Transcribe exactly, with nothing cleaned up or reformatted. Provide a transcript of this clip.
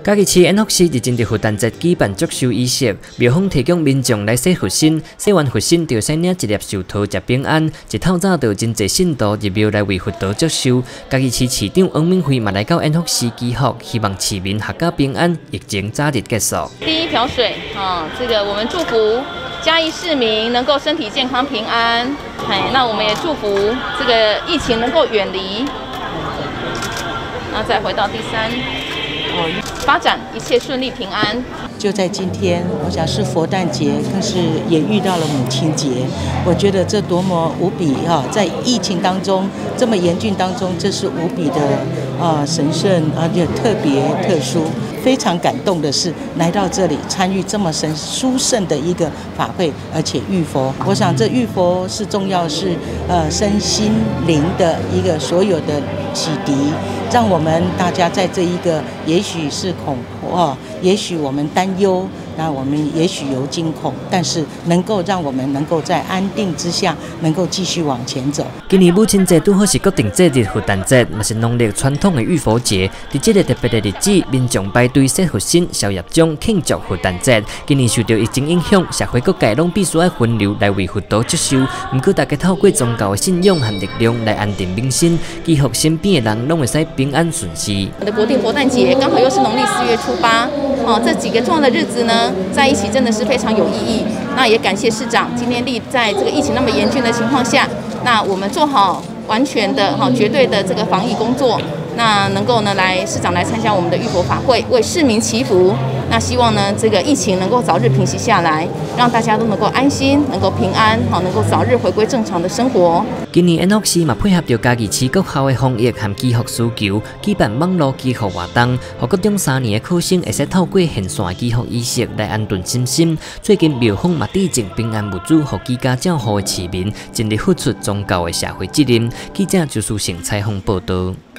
嘉义市延福市日前伫佛诞节举办祝寿仪式，庙方提供民众来洗佛身，洗完佛身就先领一粒寿桃食平安。一透早就真侪信徒入庙来为佛陀祝寿。嘉义市市长王敏惠嘛来到延福市祈福，希望市民阖家平安，疫情早日结束。 第一瓢水啊，这个我们祝福嘉义市民能够身体健康平安。哎，那我们也祝福这个疫情能够远离。然后再回到第三。 发展一切顺利平安。 就在今天，我想是佛诞节，可是也遇到了母亲节。我觉得这多么无比哈、啊，在疫情当中这么严峻当中，这是无比的啊神圣而且特别特殊。非常感动的是来到这里参与这么神殊胜的一个法会，而且浴佛。我想这浴佛是重要是呃身心灵的一个所有的启迪。 让我们大家在这一个，也许是恐慌，也许我们担忧，那我们也许有惊恐，但是能够让我们能够在安定之下，能够继续往前走。 今年母亲节拄好是国定节日佛诞节，嘛是农历传统的浴佛节。在这个特别的日子，民众排队洗佛身、烧业奖，庆祝佛诞节。今年受到疫情影响，社会各界拢必须要分流来为佛陀祝寿。不过，大家透过宗教的信仰和力量来安定民心，祈福身边的人拢会使 平安顺遂。 我的国定佛诞节刚好又是农历四月初八，哦，这几个重要的日子呢，在一起真的是非常有意义。那也感谢市长今天立在这个疫情那么严峻的情况下，那我们做好完全的、哈绝对的这个防疫工作，那能够呢来市长来参加我们的浴佛法会，为市民祈福。 那希望呢，这个疫情能够早日平息下来，让大家都能够安心，能够平安，好，能够早日回归正常的生活。 今年延福市嘛配合着嘉义市各校的防疫和祈福需求，举办网络祈福活动，让高中三年的考生会使透过线上祈福仪式来安顿心心。最近庙方嘛递赠平安物资给居家照护的市民，尽力付出宗教的社会责任。记者就是成采访报道。